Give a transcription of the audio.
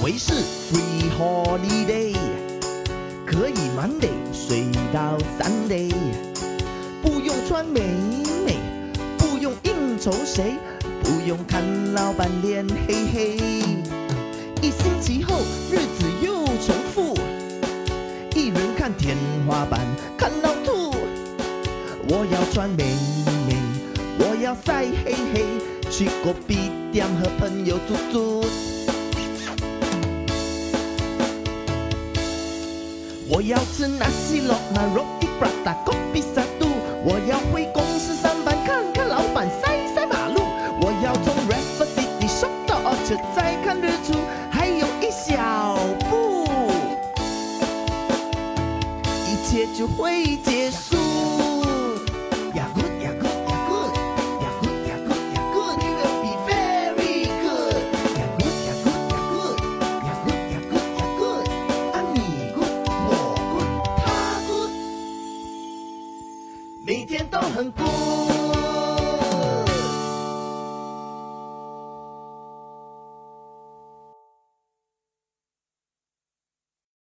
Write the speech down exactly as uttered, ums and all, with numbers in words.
为是 free holiday， 可以 Monday 睡到 Sunday， 不用穿美美，不用应酬谁，不用看老板脸黑黑。一星期后，日子又重复，一人看天花板，看到吐。我要穿美美，我要晒黑黑，去隔壁店和朋友组组。我要吃纳西洛那 roti prata kopi satu， 我要回公司上班，看看老板晒晒马路。我要从 Raffles City 送到 Orchard， 再看日出，还有一小步，一切就会结束。呀 good 呀 good 呀 good 呀 good 呀 good 呀 good， it will be very good。呀 good 呀 good 呀 good 呀 good 呀 good 呀 good， 啊你 good 我 good 他 good， 每天都很 good。